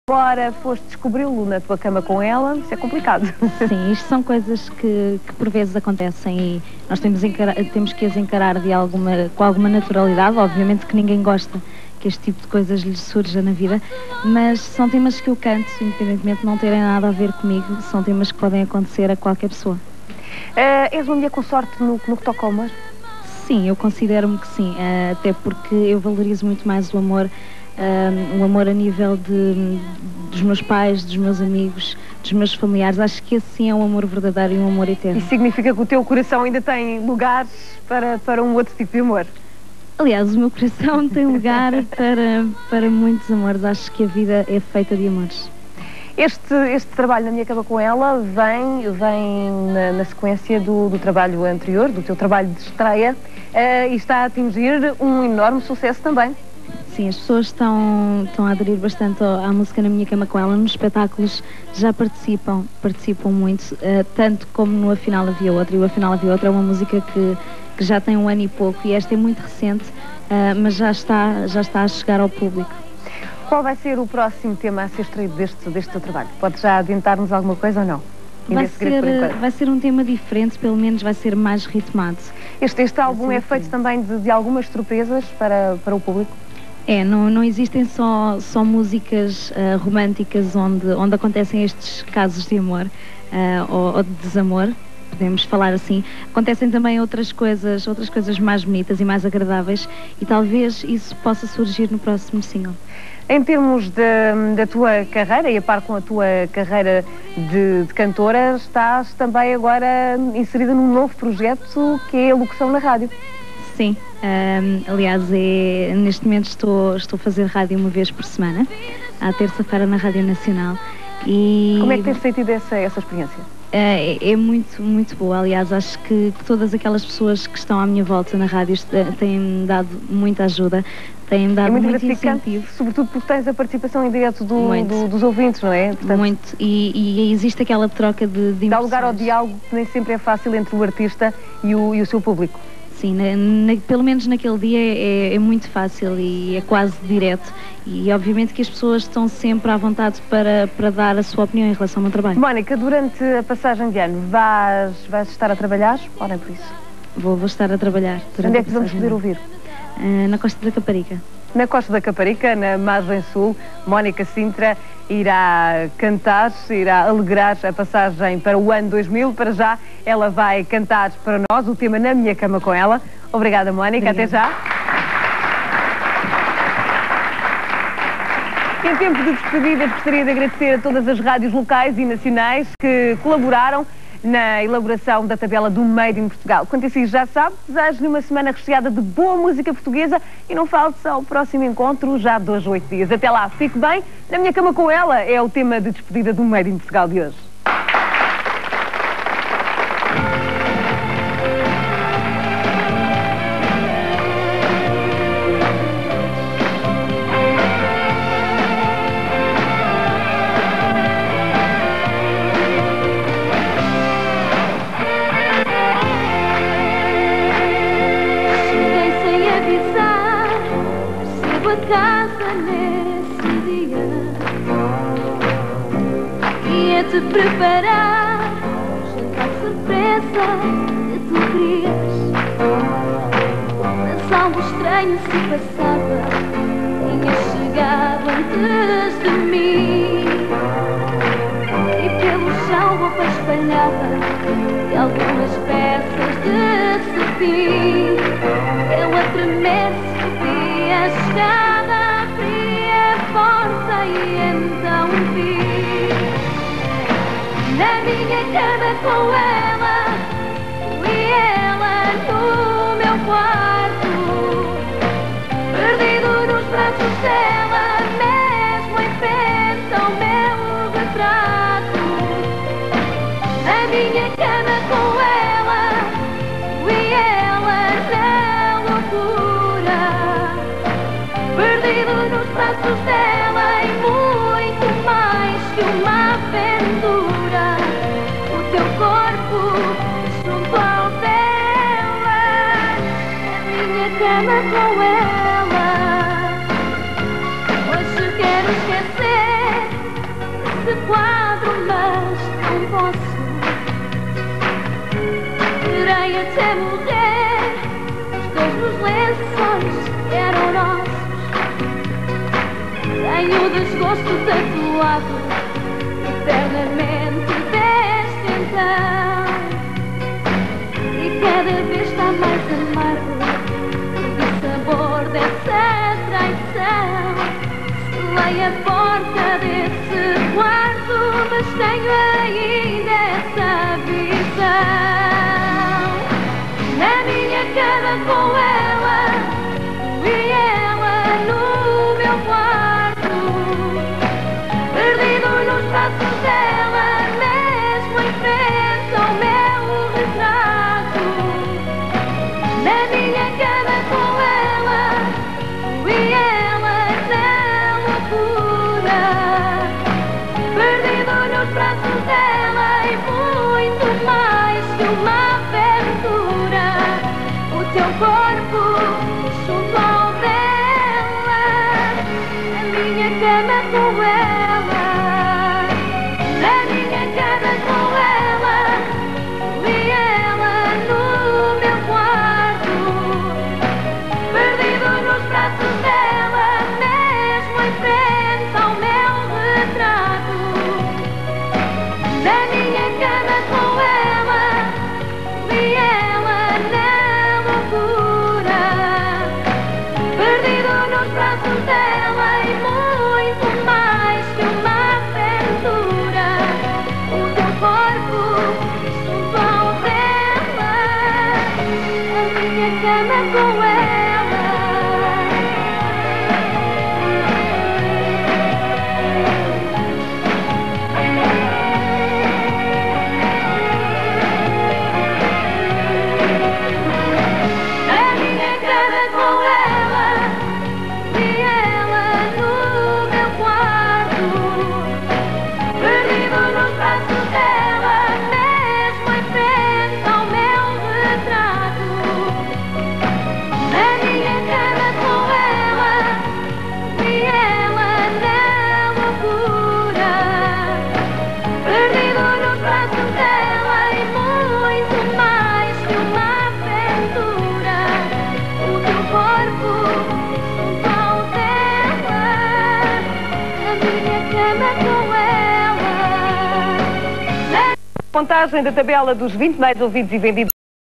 Agora foste descobri-lo na tua cama com ela, isso é complicado. Sim, isto são coisas que por vezes acontecem e nós temos que as encarar com alguma naturalidade. Obviamente que ninguém gosta que este tipo de coisas lhes surja na vida, mas são temas que eu canto, independentemente de não terem nada a ver comigo, são temas que podem acontecer a qualquer pessoa. És uma mulher com sorte no que toca ao amor? Sim, eu considero-me que sim, até porque eu valorizo muito mais o amor a nível dos meus pais, dos meus amigos, dos meus familiares. Acho que esse sim é um amor verdadeiro e um amor eterno. Isso significa que o teu coração ainda tem lugares para um outro tipo de amor? Aliás, o meu coração tem lugar para muitos amores. Acho que a vida é feita de amores. Este trabalho Na Minha Cama com Ela vem na sequência do trabalho anterior, do teu trabalho de estreia, e está a atingir um enorme sucesso também. Sim, as pessoas estão a aderir bastante à música Na Minha Cama com Ela. Nos espetáculos já participam muito, tanto como no Afinal Havia Outra. E o Afinal Havia Outra é uma música que já tem 1 ano e pouco, e esta é muito recente, mas já está a chegar ao público. Qual vai ser o próximo tema a ser extraído deste teu trabalho? Podes já adiantar-nos alguma coisa ou não? Vai ser um tema diferente, pelo menos vai ser mais ritmado. Este álbum é feito também de algumas surpresas para o público? Não existem só músicas românticas onde acontecem estes casos de amor ou de desamor, podemos falar assim. Acontecem também outras coisas mais bonitas e mais agradáveis, e talvez isso possa surgir no próximo single. Em termos da tua carreira, e a par com a tua carreira de cantora, estás também agora inserida num novo projeto que é a locução na rádio. Sim, aliás, neste momento estou a fazer rádio 1 vez por semana, à terça-feira na Rádio Nacional. E como é que tens sentido essa experiência? É muito boa. Aliás, acho que todas aquelas pessoas que estão à minha volta na rádio têm-me dado muita ajuda, têm-me dado muito incentivo. Sobretudo porque tens a participação em direto dos ouvintes, não é? Portanto, muito, e existe aquela troca de impressões. Dá lugar ao diálogo que nem sempre é fácil entre o artista e o seu público. Sim, pelo menos naquele dia é muito fácil e é quase direto, e obviamente que as pessoas estão sempre à vontade para dar a sua opinião em relação ao meu trabalho. Mónica, durante a passagem de ano vais estar a trabalhar ou nem por isso? Vou estar a trabalhar. Onde é que vamos poder ouvir? Na Costa da Caparica. Na Costa da Caparica, na Margem Sul, Mónica Sintra irá cantar, irá alegrar a passagem para o ano 2000. Para já, ela vai cantar para nós o tema Na Minha Cama com Ela. Obrigada, Mónica. Obrigada. Até já. Em tempo de despedida, gostaria de agradecer a todas as rádios locais e nacionais que colaboraram na elaboração da tabela do Made in Portugal. Quanto a si já sabe, desejo-lhe uma semana recheada de boa música portuguesa e não falte ao próximo encontro já de 2 a 8 dias. Até lá, fique bem. Na Minha Cama com Ela é o tema de despedida do Made in Portugal de hoje. Casa nesse dia e a te preparar um jantar surpresa que tu querias, mas algo estranho se passava, tinha chegado antes de mim, e pelo chão roupa espalhada e algumas peças de cetim. Eu a tremer subi a escada fria, força, e então vi na minha cama com ela, e ela no meu quarto, perdido nos braços dela, mesmo em frente ao meu retrato. Na minha cama com ela, e ela na loucura, perdido nos braços dela, e muito mais que uma aventura, o teu corpo junto ao dela, a minha cama com ela. Hoje quero esquecer posso. Irei até morrer. Os dois nos lençóis eram nossos. Tenho o desgosto tatuado eternamente desde então. E cada vez está mais amargo o sabor dessa traição. Selei a porta desse quarto, mas tenho ainda essa visão. Na minha cama com ela e ela no meu quarto, perdido nos braços dela, mesmo em frente ao meu retrato. Na minha cama com ela e ela na loucura, perdido nos braços dela e muito mais que uma aventura. O teu corpo junto ao dela, a minha cama com ela, na minha cama com ela e ela no meu quarto, perdido nos braços dela, mesmo em frente ao meu retrato. Na minha cama com ela e ela na loucura, perdido nos braços dela e muito mais que uma aventura. O teu corpo junto ao dela, a minha cama com ela. Na minha cama com ela e ela no meu quarto, perdido nos braços dela, mesmo em frente ao meu retrato. Na minha cama com ela e ela na loucura, perdido nos braços dela e muito mais que uma aventura. O teu corpo junto ao dela, a minha cama com ela. Contagem da tabela dos 20 mais ouvidos e vendidos